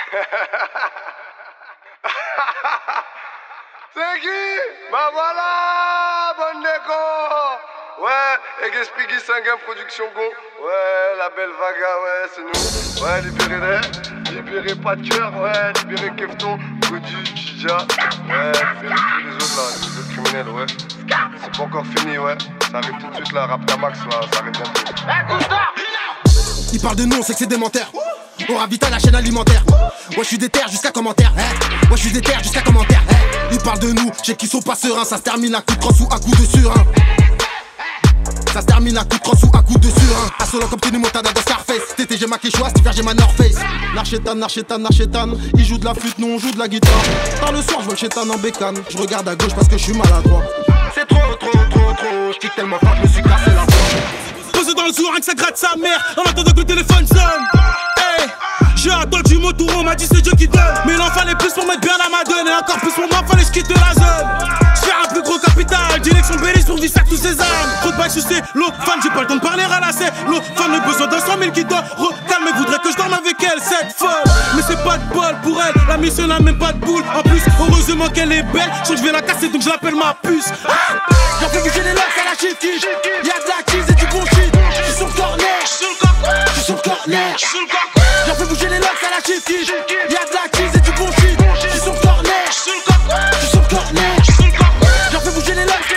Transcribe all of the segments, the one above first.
C'est qui? Bah voilà, bonne déco. Ouais, et Spiggy 5 Production Go. Ouais, la belle Vaga, ouais, c'est nous. Ouais, libérez pas de cœur, ouais, libérez Kefton, Godu, Djidja. Ouais, libérez tous les autres là, les autres criminels, ouais. C'est pas encore fini, ouais. Ça arrive tout de suite là, Raptamax là, ça arrive bientôt. Ils parlent de nous, on sait que c'est des menteurs. On ravitaille la chaîne alimentaire. Ouais, je suis déter jusqu'à commentaire. Ouais, je suis déter jusqu'à commentaire. Ils parlent de nous, je sais qu'ils sont pas sereins. Ça se termine à coup de crosse ou à coup de surin. Ça se termine à coup de crosse ou à coup de surin. À solo comme Tony Montana dans Scarface. TT j'ai ma Quechua, cet hiver j'ai ma North Face. Narchétane. Ils jouent de la flûte, nous on joue de la guitare. Tard le soir, je vois le chétan en bécane. Je regarde à gauche parce que je suis maladroit. C'est trop. Je kick tellement fort, je me suis cassé la voix. Posé dans le zoo, rien que ça gratte sa mère. En attendant que le téléphone sonne. Hey, j'ai attendu mon tour, on m'a dit c'est Dieu qui donne. Mais il en fallait plus pour mettre bien la madone. Et encore plus pour moi, fallait que je quitte la zone. J'fais un plus gros capital, direction Bélis pour visser tous ces armes. Trop de bails sucés, l'eau fan, j'ai pas le temps de parler à la scène. L'eau fan, le besoin d'un 100 000 qui dort. Calme, voudrait que je dorme avec elle, cette folle. Mais c'est pas de bol pour elle, la mission n'a même pas de boule. En plus, heureusement qu'elle est belle, je vais la casser donc je l'appelle ma puce. J'en fais bouger les locks à la shit kick. Y'a de la cheese et du bon shit. J'suis sur le corner. J'suis sur le corner. J'en fais bouger les locks à la shit kick. Y'a de la cheese et du bon shit. J'suis sur le corner. J'suis sur le corner. J'en fais bouger les locks.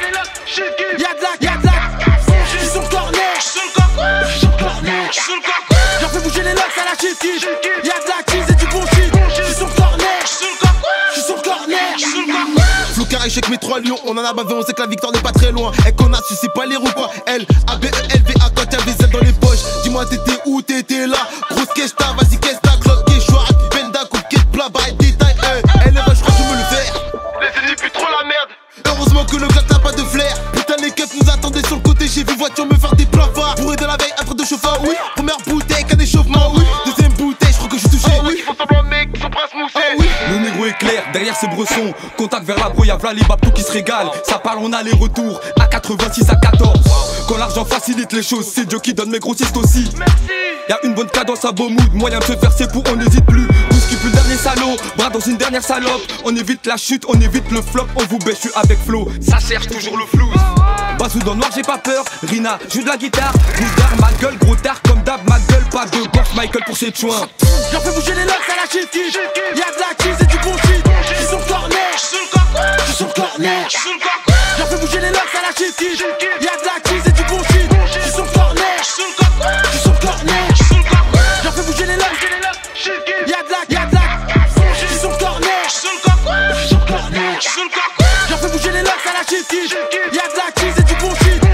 Y'a de la j'suis sur le corner. J'suis sur le corner. J'en fais bouger les locks à la shit kick. Y'a de la cheese et du bon shit. J'suis sur le corner. J'suis sur le corner. Flou carré chez mes 3 lions, on en a bavé, on sait que la victoire n'est pas très loin. Et qu'on a su, c'est pas les roues quoi. L, A, B, E, L, V, A, quand y'avais Z dans les poches. Dis-moi t'étais où, t'étais là. Grosse caisse ta, vas-y caisse ta cloque. Quechua, Benda, coup de quête, plat, bail, détail. Elle est je crois que je me le faire. Laissez-lui plus trop la merde. Heureusement que le gars n'a pas de flair. Putain les keufs nous attendaient sur le côté. J'ai vu voiture me faire des plafards. Bourré de la veille, un train de chauffeur, oui. Première bouteille, qu'un échauffement, oui. Deuxième bouteille, je crois que je suis touché, oui. Ils font semblant mec, ils sont prince moussé. Oui. Le négro est clair, derrière ses bressons. Contact vers la brouille, v'là les babtou qui se régalent. Ça parle, on a les retours, à 86 à 14. Quand l'argent facilite les choses, c'est Dieu qui donne mes grossistes aussi. Merci. Y'a une bonne cadence à beau mood, moyen de se faire ses pour on n'hésite plus. Tout ce qui pue le dernier salaud, bras dans une dernière salope. On évite la chute, on évite le flop, on vous baisse, je suis avec Flo. Ça cherche toujours le flou. Bazou dans le noir, j'ai pas peur. Rina, joue de la guitare. Boudard, ma gueule, gros tard comme d'hab, ma gueule, pas de box, Michael pour ses chouins. J'en fais bouger les locks à la shit kick. Y'a de la cheese et du bon shit. J'suis sur le corner. J'suis sur le corner. J'en fais bouger les locks à la shit kick. Y'a de la cheese et du bon shit. J'suis sur le corner. J'suis sur le corner. J'en fais bouger les locks. Y'a de la j'suis sur le corner. J'suis sur le corner. J'en fais bouger les locks à la shit kick. Y'a de la cheese et du bon shit.